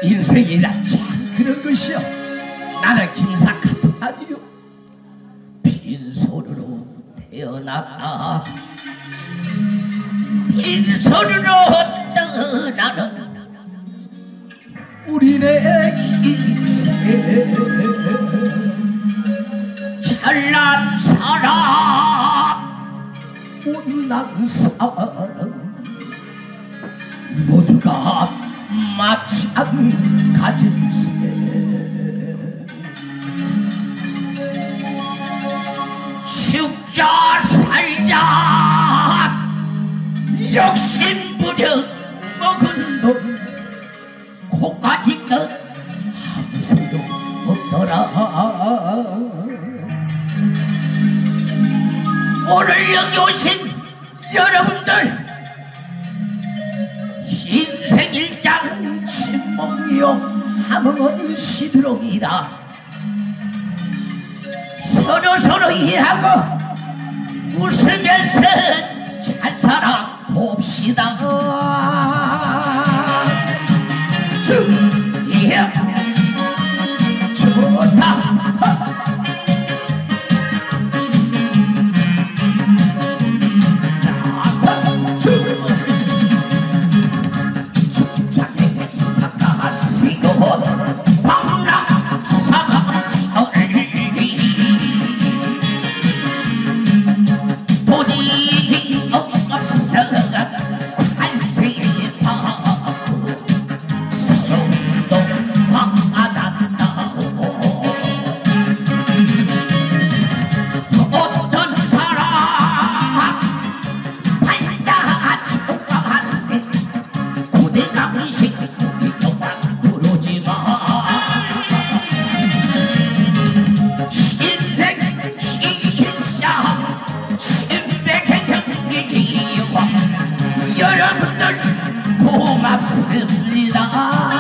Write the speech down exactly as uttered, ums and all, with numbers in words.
인생이란 참 그런 것이여. 나는 김사카도 아니요, 빈손으로 태어났다. 빈손으로 떠나는 우리네 인생. 잘난 사람 못난 사람 모두가 마찬가지세. 죽자 살자 욕심 부려 먹은 돈 코까지 것 아무 소용없더라. 오늘 여기 오신 여러분들, 인생 일장은 신몽이요 함흥은 시드록이다. 서로 서로 이해하고 웃으면서 잘 살아봅시다. 이해 좋다. 여러분들 고맙습니다.